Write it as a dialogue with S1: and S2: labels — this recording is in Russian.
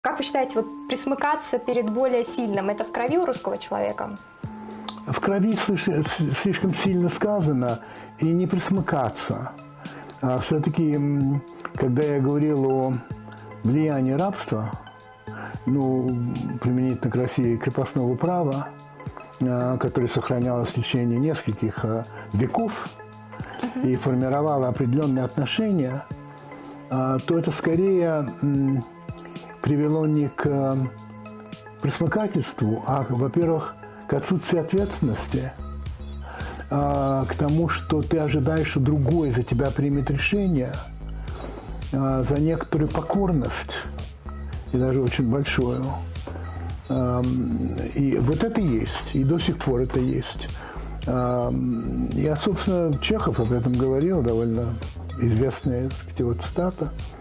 S1: Как вы считаете, вот присмыкаться перед более сильным, это в крови у русского человека?
S2: В крови слишком сильно сказано, и не присмыкаться. Все-таки, когда я говорил о влиянии рабства, применительно к России, крепостного права, которое сохранялось в течение нескольких веков и формировало определенные отношения, то это скорее привело не к присмыкательству, а, во-первых, к отсутствию ответственности, к тому, что ты ожидаешь, что другой за тебя примет решение, за некоторую покорность, и даже очень большую. И вот это есть, и до сих пор это есть. Я, собственно, Чехов об этом говорил, довольно известная его цитата.